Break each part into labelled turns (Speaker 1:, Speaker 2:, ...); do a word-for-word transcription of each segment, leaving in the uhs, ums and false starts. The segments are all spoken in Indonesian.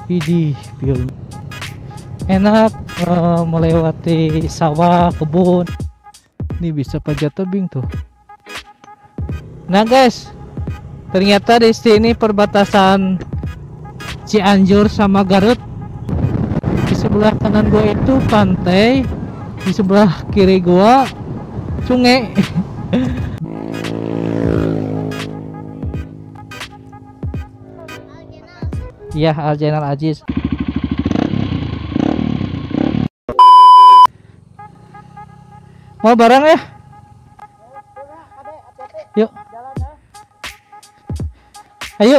Speaker 1: Widih, view enak, uh, melewati sawah, kebun. Ini bisa panjat tebing tuh. Nah guys, ternyata di sini perbatasan Cianjur sama Garut. Di sebelah kanan gua itu pantai, di sebelah kiri gua sungai. Iya, Aljainal Aziz. Mau bareng ya? Yuk. Ayo.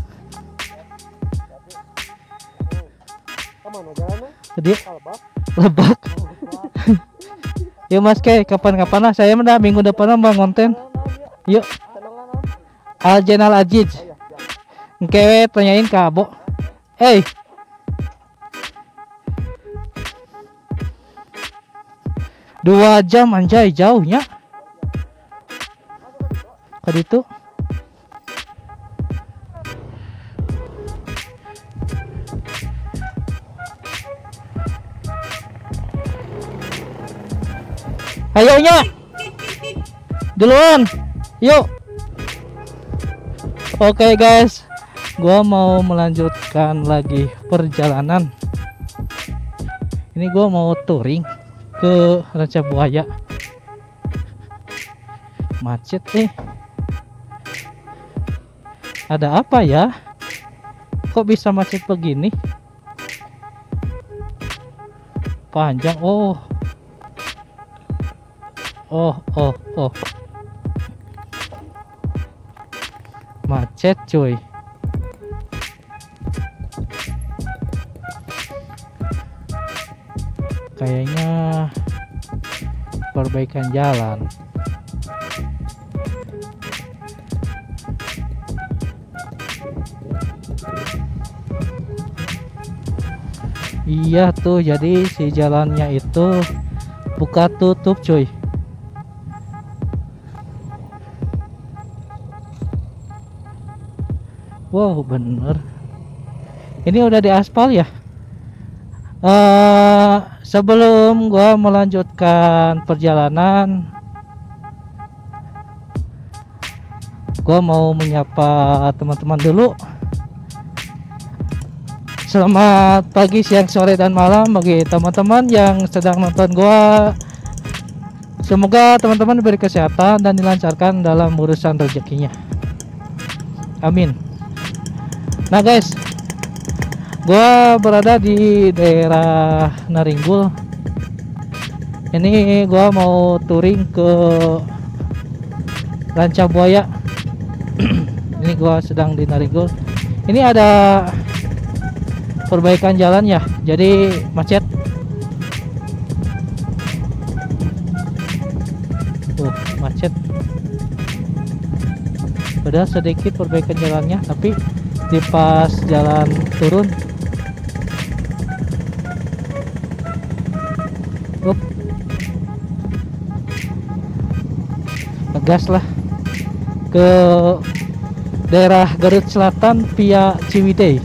Speaker 1: Jadi Lebak. Yuk Mas Kay, kapan-kapan lah, saya udah minggu depan mau konten. Yuk. Aljainal Aziz. Oke, tanyain ke Abo. Hey. Dua jam anjay, jauhnya. Tadi itu. Ayo nya. Duluan. Yuk. Oke guys, gua mau melanjutkan lagi perjalanan. Ini gua mau touring ke Ranca Buaya. Macet eh. Ada apa ya? Kok bisa macet begini? Panjang. Oh. Oh, oh, oh. Macet cuy. Kayaknya perbaikan jalan. Iya tuh, jadi si jalannya itu buka tutup cuy. Wow, bener. Ini udah diaspal ya. Uh, sebelum gua melanjutkan perjalanan, gua mau menyapa teman-teman dulu. Selamat pagi, siang, sore, dan malam bagi teman-teman yang sedang nonton gua. Semoga teman-teman diberi kesehatan dan dilancarkan dalam urusan rezekinya. Amin. Nah guys, gua berada di daerah Naringgul. Ini gua mau touring ke Ranca Buaya. Ini gua sedang di Naringgul. Ini ada perbaikan jalan ya, jadi macet. Tuh, macet. Udah sedikit perbaikan jalannya, tapi di pas jalan turun, up, ngegas lah ke daerah Garut Selatan via Ciwidey.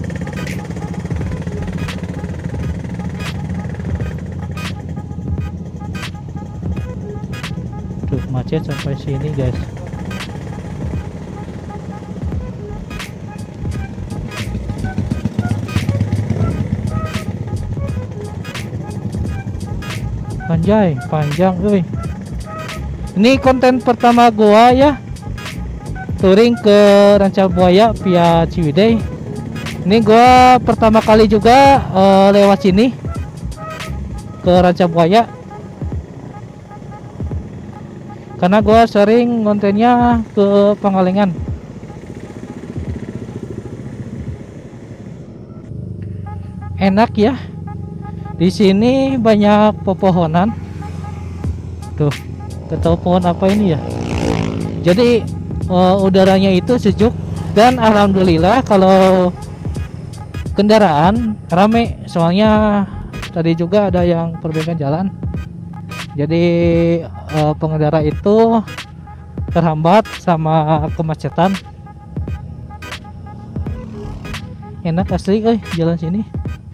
Speaker 1: Tuh macet sampai sini guys. Anjay, panjang euy. Ini konten pertama gua ya, touring ke Ranca Buaya via Ciwidey. Ini gua pertama kali juga uh, lewat sini ke Ranca Buaya, karena gua sering kontennya ke Pangalengan. Enak ya. Di sini banyak pepohonan. Tuh, ketemu pohon apa ini ya? Jadi uh, udaranya itu sejuk dan alhamdulillah kalau kendaraan rame. Soalnya tadi juga ada yang perbaikan jalan. Jadi uh, pengendara itu terhambat sama kemacetan. enak asli euy jalan sini.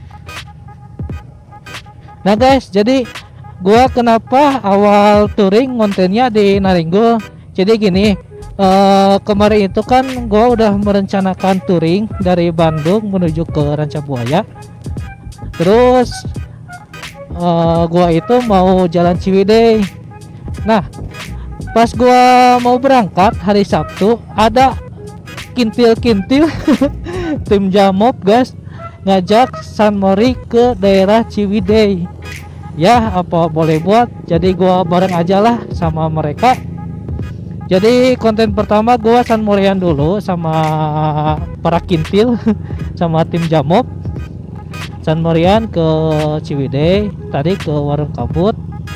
Speaker 1: Nah guys, jadi gua kenapa awal touring kontennya di Naringgul. Jadi gini, uh, kemarin itu kan gua udah merencanakan touring dari Bandung menuju ke Rancabuaya. Terus uh, gua itu mau jalan Ciwidey. Nah, pas gua mau berangkat hari Sabtu, ada kintil-kintil tim Jamob guys ngajak San Mori ke daerah Ciwidey. Ya apa boleh buat, jadi gua bareng aja lah sama mereka. Jadi konten pertama gua San Morian dulu sama para kintil sama tim Jamob. San Morian ke Ciwidey, tadi ke Warung Kabut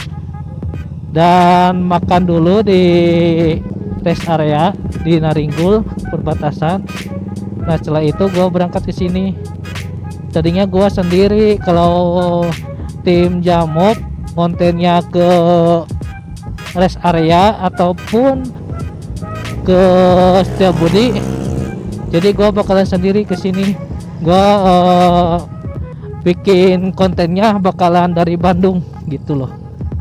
Speaker 1: dan makan dulu di rest area di Naringgul perbatasan. Nah setelah itu gua berangkat ke sini. Tadinya gua sendiri, kalau tim Jamob kontennya ke rest area ataupun ke Setiabudi, jadi gua bakalan sendiri ke sini. Gua uh, bikin kontennya bakalan dari Bandung gitu loh.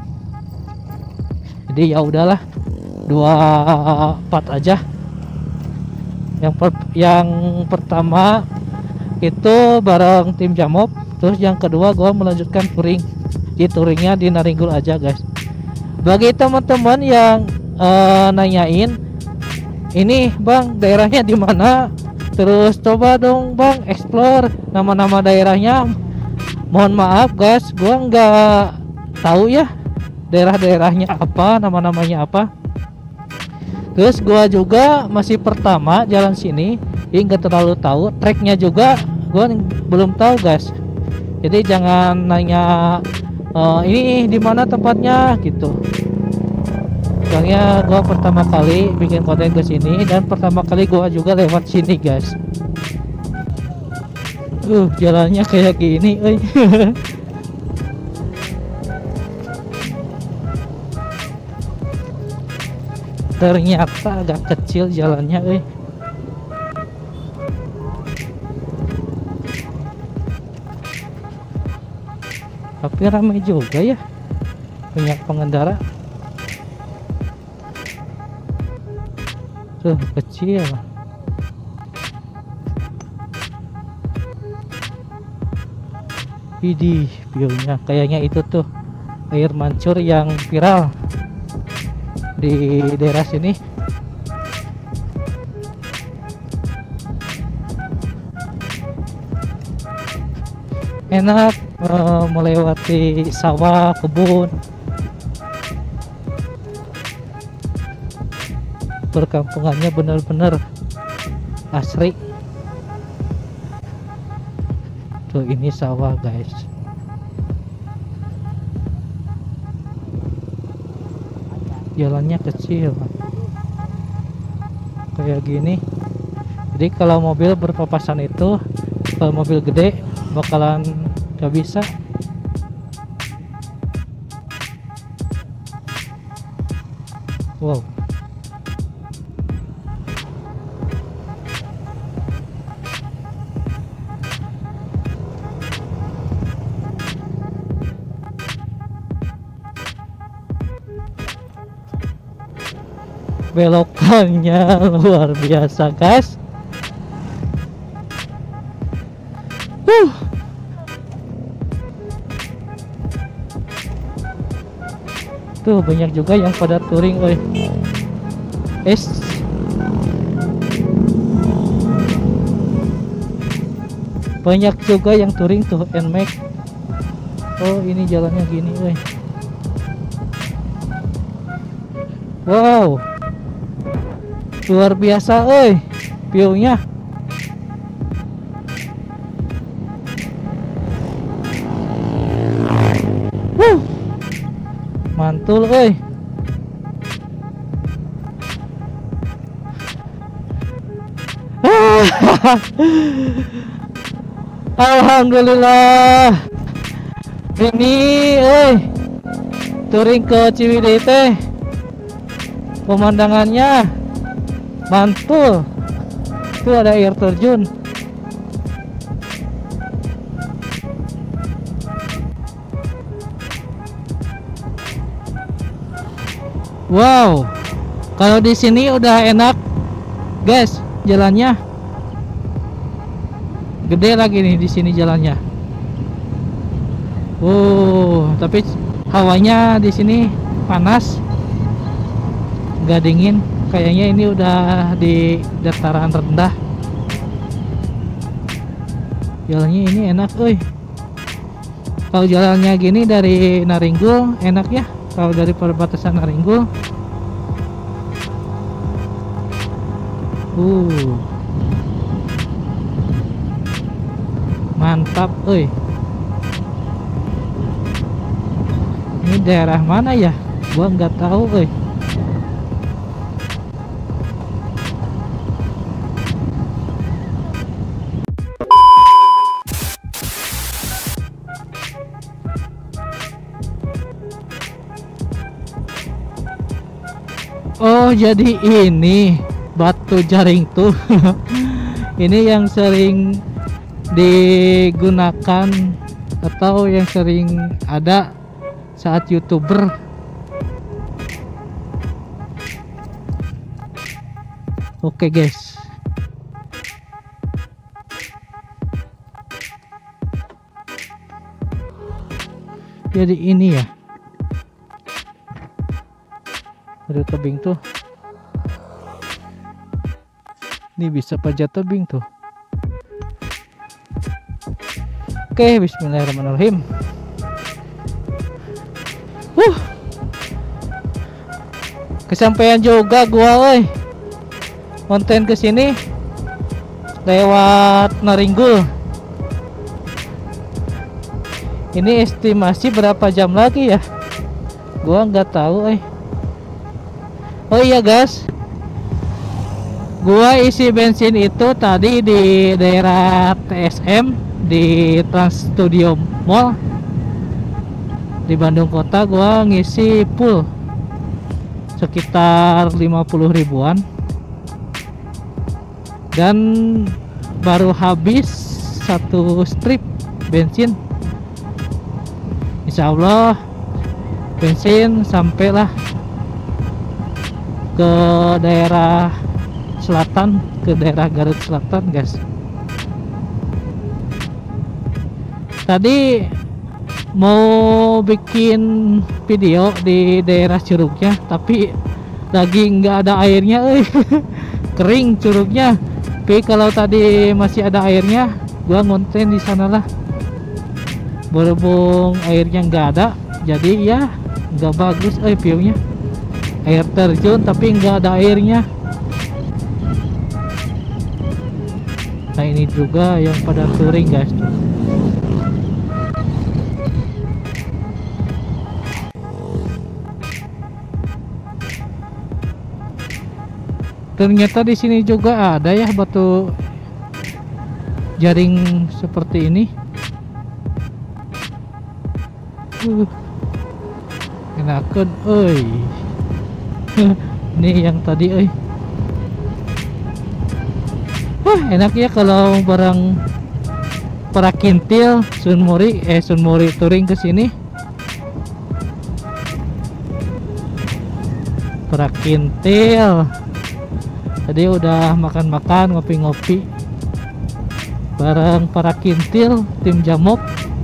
Speaker 1: Jadi ya udahlah, dua part aja. Yang per yang pertama itu bareng tim Jamob, terus yang kedua gua melanjutkan touring. Di touringnya di Naringgul aja guys. Bagi teman-teman yang uh, nanyain, ini bang daerahnya di mana, terus coba dong bang explore nama-nama daerahnya. Mohon maaf guys, gua nggak tahu ya daerah-daerahnya apa, nama-namanya apa. Terus gua juga masih pertama jalan sini, jadi nggak terlalu tahu. Treknya juga gua belum tahu guys. Jadi jangan nanya uh, ini di mana tempatnya gitu. Soalnya gua pertama kali bikin konten ke sini dan pertama kali gua juga lewat sini guys. Uh, jalannya kayak gini, euy. Ternyata agak kecil jalannya, euy. Tapi ramai juga ya, banyak pengendara. Tuh kecil. Widih, view-nya kayaknya itu tuh air mancur yang viral di daerah sini. Enak uh, melewati sawah, kebun, perkampungannya benar-benar asri. Tuh ini sawah guys. Jalannya kecil kayak gini. Jadi kalau mobil berpapasan itu, kalau mobil gede bakalan gak bisa. Wow. Belokannya luar biasa guys. Huh. Tuh banyak juga yang pada touring, oi. Es. Banyak juga yang touring tuh N MAX. Oh ini jalannya gini, oi. Wow, luar biasa, oi, view-nya. Wuh, mantul, oi. Alhamdulillah. Ini, oi, touring ke Ciwidey teh. Pemandangannya mantul. Itu ada air terjun. Wow, kalau di sini udah enak, guys, jalannya. Gede lagi nih di sini jalannya. Wow, tapi hawanya di sini panas, nggak dingin. Kayaknya ini udah di dataran rendah. Jalannya ini enak, euy. Kalau jalannya gini dari Naringgul enak ya. Kalau dari perbatasan Naringgul. Uh. Mantap, euy. Ini daerah mana ya? Gua nggak tahu, euy. Oh, jadi ini batu jaring tuh. Ini yang sering digunakan atau yang sering ada saat YouTuber. Oke, guys. Jadi ini ya. Ada tebing tuh. Ini bisa pajak tebing tuh. Oke, bismillahirrahmanirrahim. Uh. Kesampaian juga gua, oi. Konten kesini lewat Naringgul. Ini estimasi berapa jam lagi ya? Gua nggak tahu, oi. Oh iya, guys, gua isi bensin itu tadi di daerah T S M di Trans Studio Mall di Bandung Kota. Gua ngisi full sekitar lima puluh ribuan dan baru habis satu strip bensin. Insya Allah bensin sampailah ke daerah selatan, ke daerah Garut Selatan, guys. Tadi mau bikin video di daerah curugnya, tapi lagi nggak ada airnya, eh. Kering curugnya. Tapi kalau tadi masih ada airnya, gua ngonten di sanalah. Berhubung airnya nggak ada, jadi ya nggak bagus, eh viewnya. Air terjun tapi nggak ada airnya. Nah ini juga yang pada touring, guys. Ternyata di sini juga ada ya batu jaring seperti ini. Uh, enakan, oi. Ini yang tadi, oi. Wah, enak ya kalau barang para kintil Sunmori eh Sunmori touring ke sini. Para kintil. Tadi udah makan-makan, ngopi-ngopi bareng para kintil tim Jamok.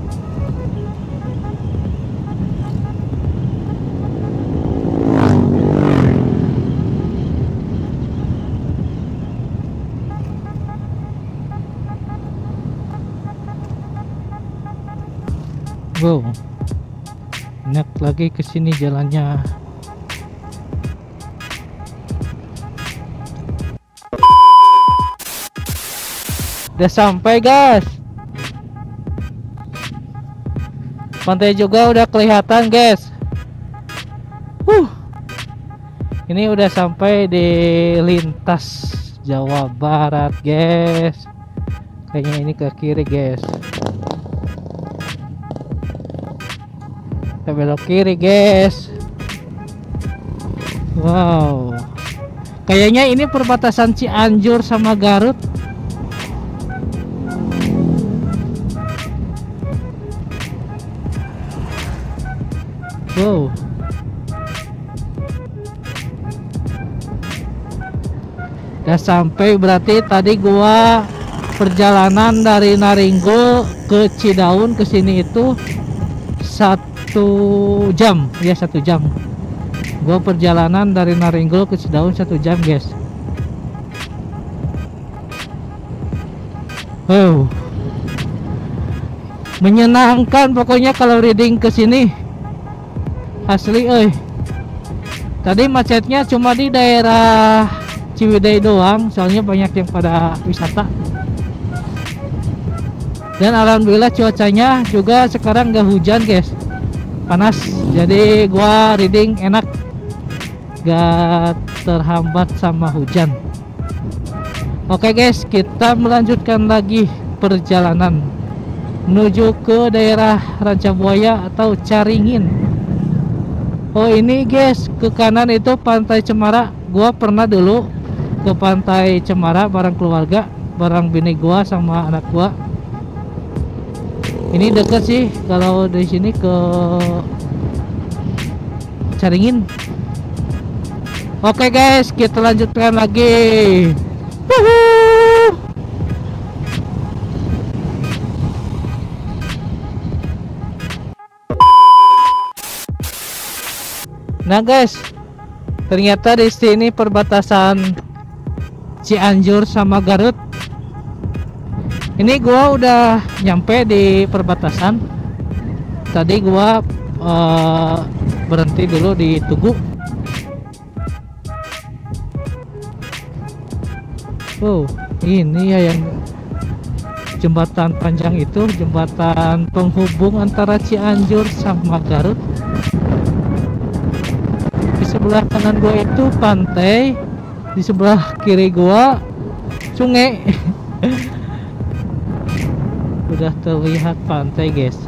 Speaker 1: Wow, enak lagi kesini jalannya. Udah sampai, guys. Pantai juga udah kelihatan, guys. Uh, ini udah sampai di lintas Jawa Barat, guys. Kayaknya ini ke kiri, guys. Kita belok kiri, guys. Wow, kayaknya ini perbatasan Cianjur sama Garut. Wow, udah sampai. Berarti tadi gua perjalanan dari Naringgo ke Cidaun ke sini itu satu jam ya, satu jam. Gua perjalanan dari Naringgo ke Cidaun satu jam guys. Oh, menyenangkan pokoknya kalau reading ke sini asli. Eh tadi macetnya cuma di daerah Ciwidey doang, soalnya banyak yang pada wisata. Dan alhamdulillah cuacanya juga sekarang gak hujan guys, panas, jadi gua reading enak, gak terhambat sama hujan. Oke guys, kita melanjutkan lagi perjalanan menuju ke daerah Rancabuaya atau Caringin. Oh ini guys, ke kanan itu Pantai Cemara. Gua pernah dulu ke Pantai Cemara bareng keluarga, bareng bini gua sama anak gua. Ini deket sih kalau dari sini ke Caringin. Oke guys, kita lanjutkan lagi. Woohoo! Nah guys, ternyata di sini perbatasan Cianjur sama Garut. Ini gua udah nyampe di perbatasan. Tadi gua uh, berhenti dulu di Tugu. Oh, ini ya yang jembatan panjang itu, jembatan penghubung antara Cianjur sama Garut. Di sebelah kanan gua itu pantai, di sebelah kiri gua sungai. Udah terlihat pantai guys.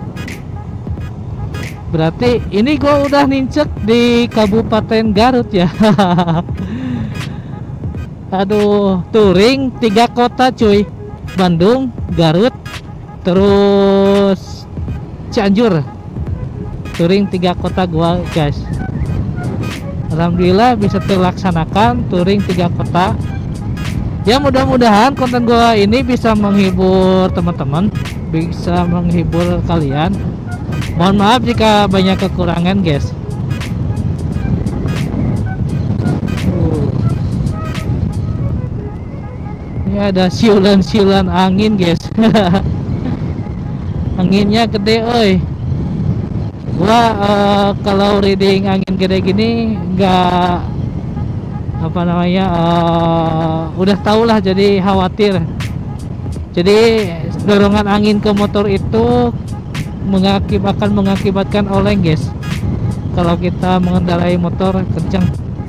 Speaker 1: Berarti ini gua udah nincek di Kabupaten Garut ya. Aduh, touring tiga kota cuy, Bandung, Garut, terus Cianjur. Touring tiga kota gua guys. Alhamdulillah bisa terlaksanakan touring tiga kota. Ya mudah-mudahan konten gua ini bisa menghibur teman-teman, bisa menghibur kalian. Mohon maaf jika banyak kekurangan guys. uh. Ini ada siulan-siulan angin guys. Anginnya gede oi. Gua uh, kalau reading angin gede gini nggak apa namanya uh, udah tau lah, jadi khawatir. Jadi dorongan angin ke motor itu mengakibatkan mengakibatkan oleng guys kalau kita mengendarai motor kencang.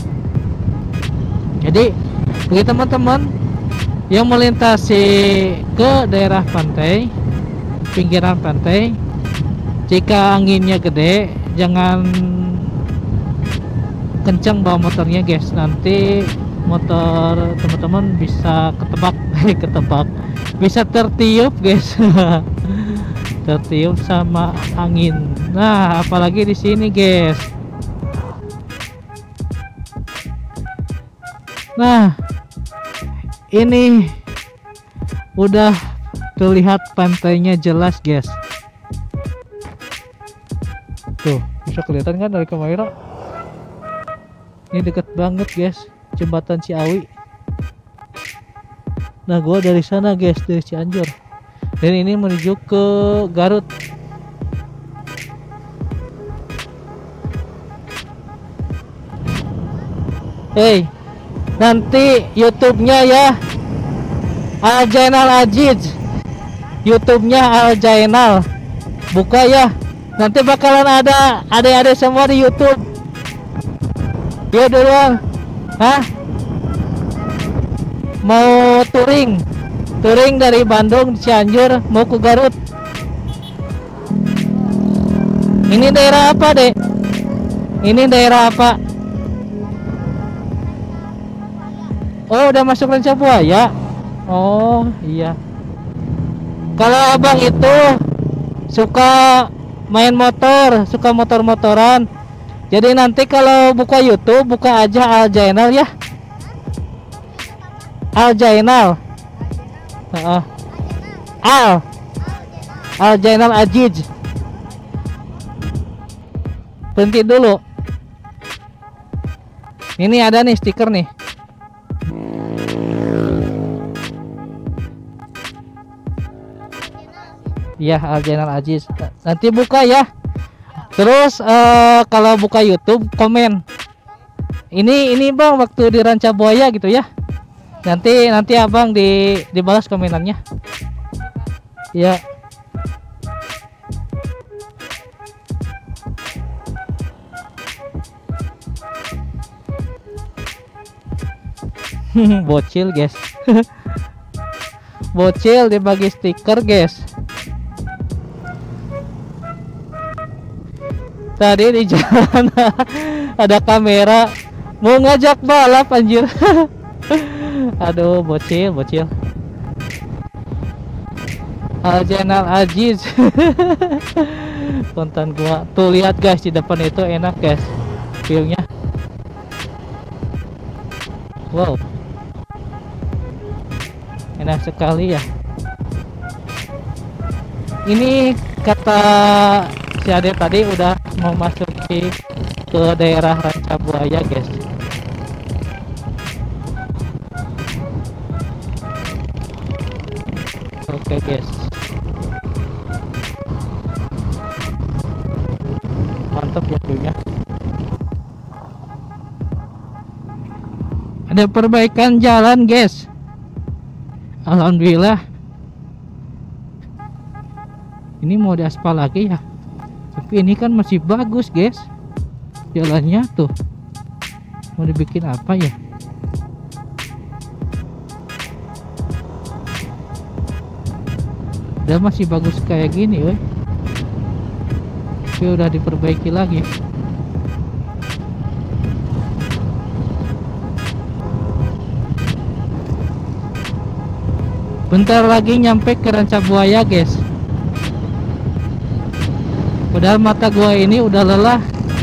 Speaker 1: Jadi bagi teman-teman yang melintasi ke daerah pantai, pinggiran pantai, jika anginnya gede jangan kencang bawa motornya guys, nanti motor teman-teman bisa ketebak ketebak bisa tertiup guys. Tertiup sama angin. Nah apalagi di sini guys. Nah ini udah terlihat pantainya jelas guys. Tuh bisa kelihatan kan dari kamera. Ini deket banget guys, jembatan Ciawi. Nah gua dari sana guys, dari Cianjur, dan ini menuju ke Garut. Hey, nanti YouTube-nya ya Al Jainal Aziz, YouTube-nya Al Jainal, buka ya. Nanti bakalan ada adik-adik semua di YouTube. Yo duluan, hah? Mau touring, touring dari Bandung, Cianjur, mau ke Garut. Ini daerah apa dek? Ini daerah apa? Oh udah masuk Rancabuaya. Oh iya. Kalau abang itu suka main motor, suka motor-motoran. Jadi nanti kalau buka YouTube, buka aja Al Jainal ya. Al Jainal. Heeh. Al. Al Jainal Ajiz. Berhenti dulu. Ini ada nih stiker nih. Ya, Al Jainal Ajiz. Nanti buka ya. Terus uh, kalau buka YouTube komen. Ini ini Bang waktu di Ranca Buaya gitu ya. Nanti nanti Abang di dibalas komenannya. Ya. Bocil guys. Bocil dibagi stiker guys. Tadi di jalan ada kamera mau ngajak balap anjir. Aduh bocil bocil. Al Jainal Ajiz. Konten gua tuh, lihat guys di depan itu enak guys viewnya. Wow, enak sekali ya. Ini kata si Ade tadi udah mau masuk ke daerah Ranca Buaya guys. Oke guys, mantap ya viewnya. Ada perbaikan jalan guys, alhamdulillah. Ini mau diaspal lagi ya, tapi ini kan masih bagus guys jalannya tuh. Mau dibikin apa ya? Udah masih bagus kayak gini weh, tapi udah diperbaiki lagi. Bentar lagi nyampe ke Ranca Buaya guys. Padahal mata gua ini udah lelah,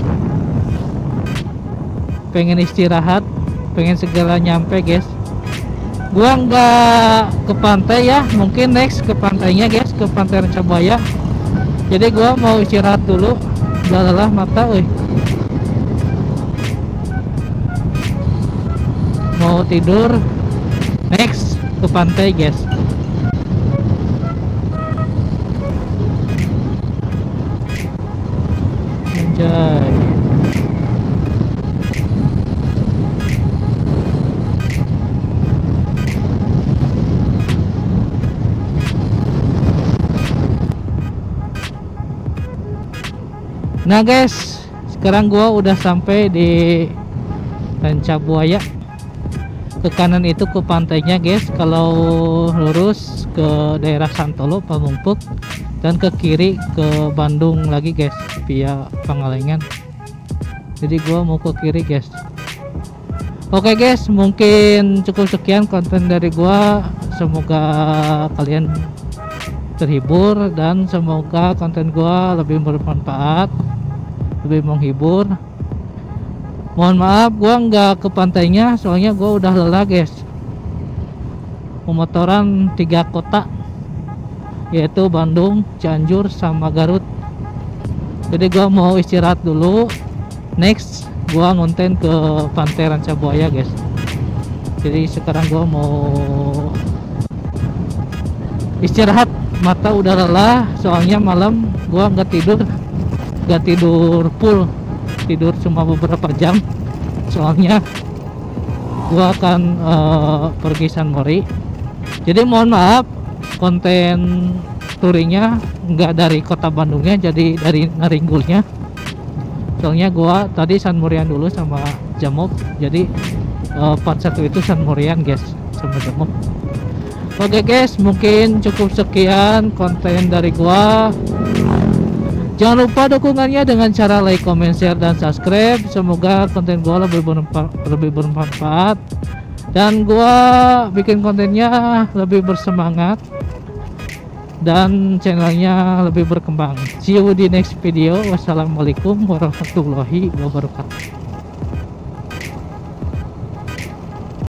Speaker 1: pengen istirahat, pengen segera nyampe guys. Gua nggak ke pantai ya, mungkin next ke pantainya guys, ke pantai Ranca Buaya. Jadi gua mau istirahat dulu, udah lelah mata weh. Mau tidur, next ke pantai guys. Anjay. Nah guys, sekarang gua udah sampai di Ranca Buaya. Ke kanan itu ke pantainya guys, kalau lurus ke daerah Santolo Pamumpuk, dan ke kiri ke Bandung lagi guys via Pangalengan. Jadi gua mau ke kiri guys. Oke guys, mungkin cukup sekian konten dari gua. Semoga kalian terhibur dan semoga konten gua lebih bermanfaat, lebih menghibur. Mohon maaf gua nggak ke pantainya soalnya gua udah lelah guys. Pemotoran tiga kota, yaitu Bandung, Cianjur, sama Garut. Jadi gua mau istirahat dulu. Next gua ngonten ke pantai Ranca Buaya guys. Jadi sekarang gua mau istirahat, mata udah lelah soalnya malam gua nggak tidur, nggak tidur full, tidur cuma beberapa jam soalnya gua akan uh, pergi San Mori. Jadi mohon maaf konten touringnya nggak dari kota Bandungnya, jadi dari Naringgulnya. Soalnya gua tadi San Morian dulu sama Jamok, jadi uh, part satu itu San Morian guys sama Jamok. Oke guys, mungkin cukup sekian konten dari gua. Jangan lupa dukungannya dengan cara like, comment, share, dan subscribe. Semoga konten gua lebih bermanfaat, lebih bermanfaat dan gua bikin kontennya lebih bersemangat dan channelnya lebih berkembang. See you di next video. Wassalamualaikum warahmatullahi wabarakatuh.